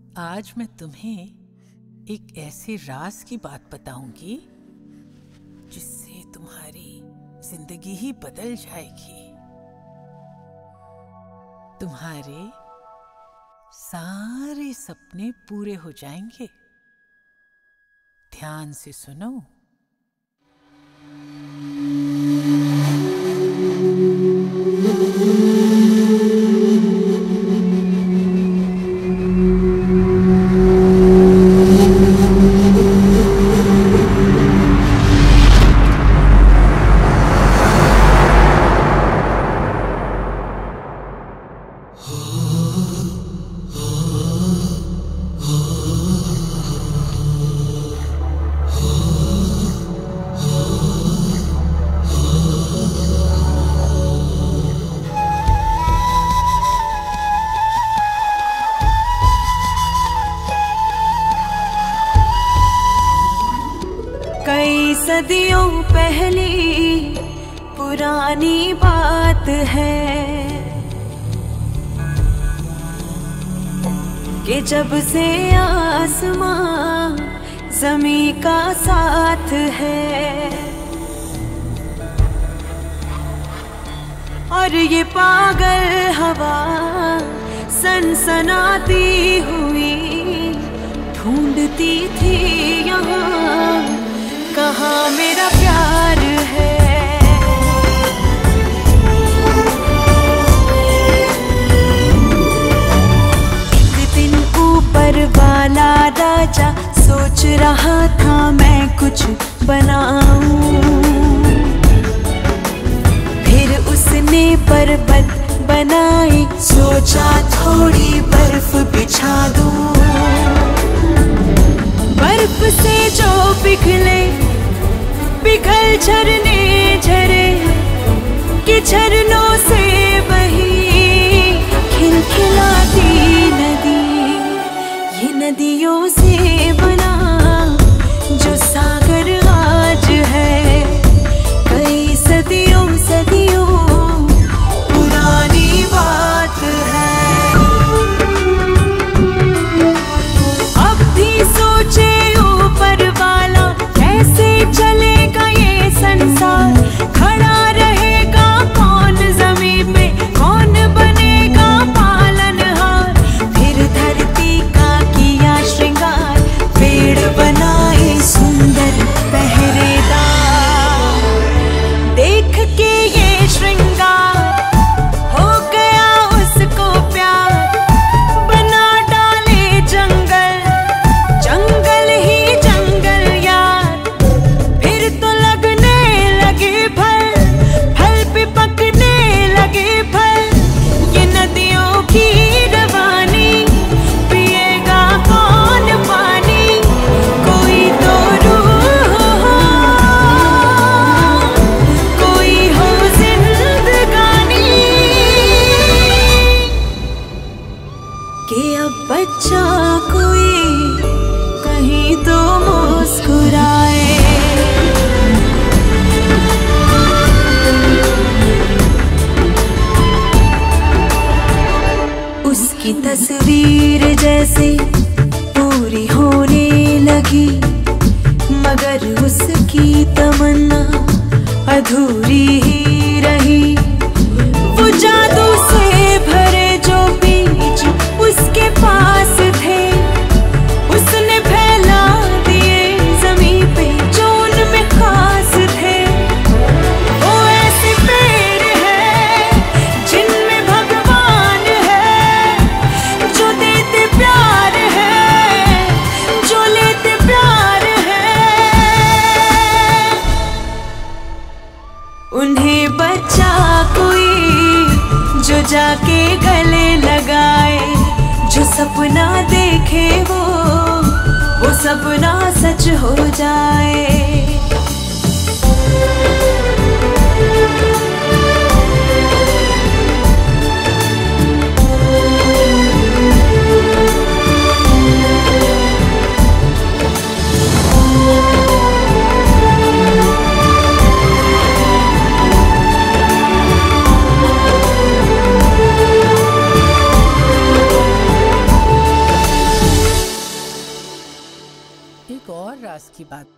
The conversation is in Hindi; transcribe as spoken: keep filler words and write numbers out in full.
आज मैं तुम्हें एक ऐसे राज की बात बताऊंगी जिससे तुम्हारी जिंदगी ही बदल जाएगी। तुम्हारे सारे सपने पूरे हो जाएंगे। ध्यान से सुनो। कई सदियों पहली पुरानी बात है कि जब से आसमां ज़मीं का साथ है और ये पागल हवा सनसनाती हुई ढूंढती थी यहाँ कहाँ मेरा प्यार है। एक दिन ऊपर वाला राजा सोच रहा था मैं कुछ बनाऊं, फिर उसने पर्वत बनाए, सोचा थोड़ी बर्फ बिछा दूं। बर्फ से जो पिघले पिघल झरने झरे कि झरनों से बही खिलखिलाती नदी, ये नदियों से बना जो सागर आज है। कई सदियों सदियों पुरानी बात है। अब भी सोचे ऊपर वाला कैसे चलेगा ये संसार, खड़ा रहेगा कौन ज़मीन पे, कौन बनेगा पालनहार। फिर धरती का किया श्रृंगार, पेड़ बनाए सुंदर पहरेदार। देख के ये श्रृंगार हो गया उसको प्यार, बना डाले जंगल जंगल ही जंगल यार। फिर तो लगने लगे फल, फल पे पकने लगे फल। ये नदियों की रवानी, पिएगा कौन पानी, कोई तो रूह हो, कोई हो जिंदगानी। कि अब बच्चा कोई कहीं तो मुस्कुराए। उसकी तस्वीर जैसे पूरी होने लगी, मगर उसकी तमन्ना अधूरी ही रही। वो जादू से भरे जो बीज उसके पास थे, उसने फैला दिए ज़मीं पे जो उनमें खास थे। वो ऐसे पेड़ है जिनमें भगवान है, जो देते प्यार है, जो लेते प्यार है। उन्हें बच्चा कोई जो जाके गले लगाए, जो सपना देखे वो वो सपना सच हो जाए। और राज की बात